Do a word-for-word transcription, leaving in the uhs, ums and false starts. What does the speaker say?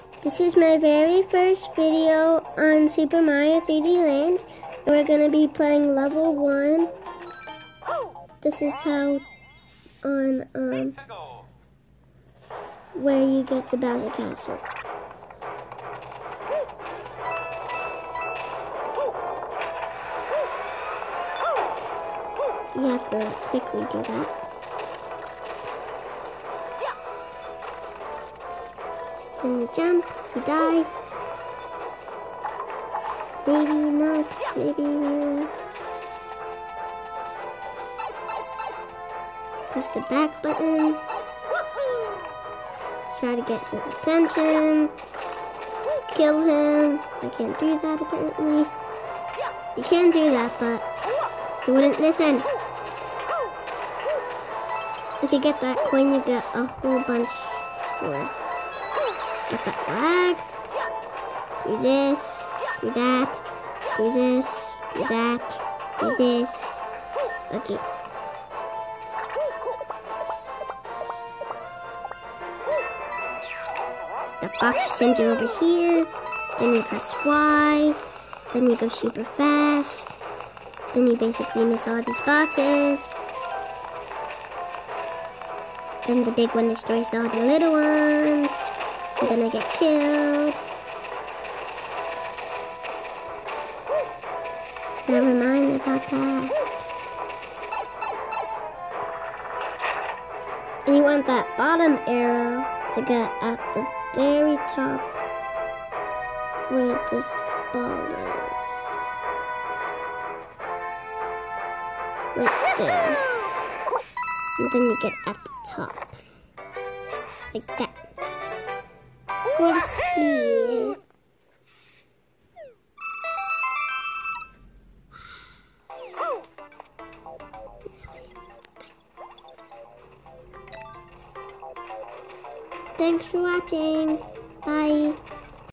This is my very first video on Super Mario three D Land, and we're going to be playing level one. This is how on um where you get to Bowser Castle. You have to quickly do that. Then you jump, you die. Maybe not, maybe you press the back button. Try to get his attention. Kill him. I can't do that apparently. You can do that, but he wouldn't listen. If you get that coin, you get a whole bunch more. Get that flag. Do this. Do that. Do this. Do that. Do this. Okay. The box sends you over here. Then you press Y. Then you go super fast. Then you basically miss all these boxes. Then the big one destroys all the little ones. And then I get killed. Never mind about that. And you want that bottom arrow to get at the very top where this ball is. Right there. And then you get at the top. Like that. For speed. Thanks for watching. Bye.